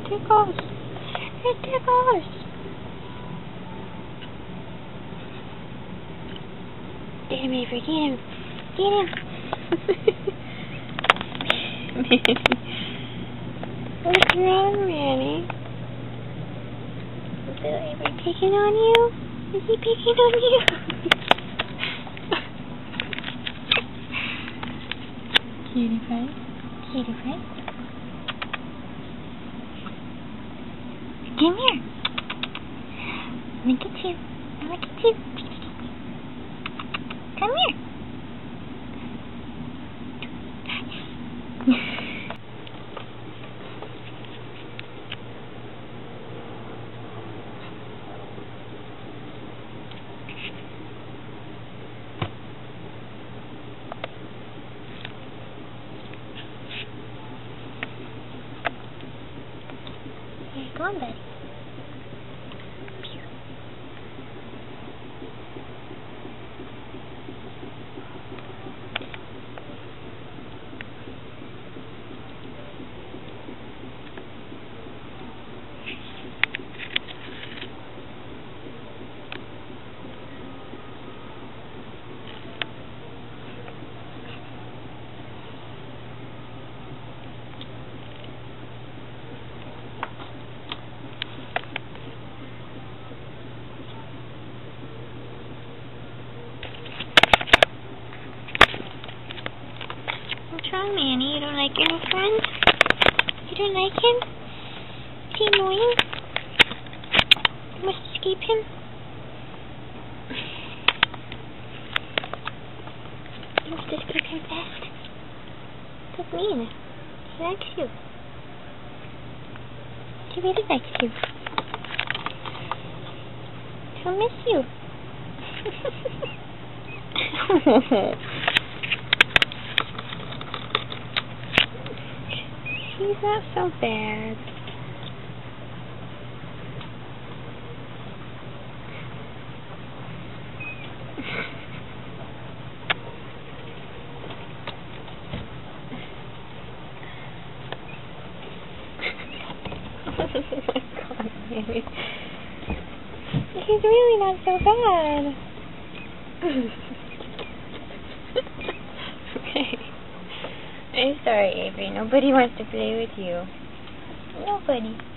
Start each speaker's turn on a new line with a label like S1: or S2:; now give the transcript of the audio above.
S1: tickles. It tickles. Get him, Avery. Get him. Get him. Manny. What's wrong, Manny? Is little Avery picking on you? Is he picking on you? Cutie pie. Cutie pie. Come here. Look at you. Look at you. Come here. Here, go on, buddy. What's wrong, Manny? You don't like your new friend? You don't like him? Is he annoying? You must escape him? You must escape him fast. That's mean. He likes you. He really likes you. He'll miss you. He's not so bad. Oh my God, Manny. He's really not so bad. Okay. I'm sorry, Avery. Nobody wants to play with you. Nobody.